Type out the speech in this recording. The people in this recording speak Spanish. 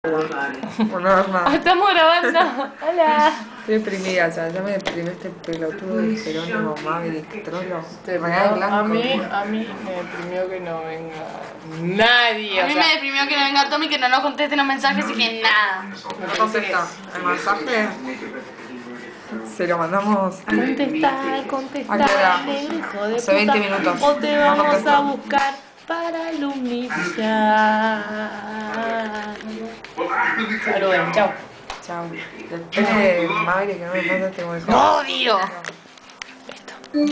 Bueno, Norma, Estamos grabando. Hola. estoy deprimida ya me deprimió este pelotudo de Jerónimo Maverick, trolo. A mí me deprimió que no venga nadie. A mí me deprimió que no venga Tommy, que no nos conteste los mensajes y que nada. No contesta. El mensaje se lo mandamos. Contestar, ¿A qué hora? negro hijo de Hace 20 puta, minutos. o te No vamos contestó. a buscar para alumnizar. Saluden, chau. Chao. Espere Maverick que no me manda este ¡Odio!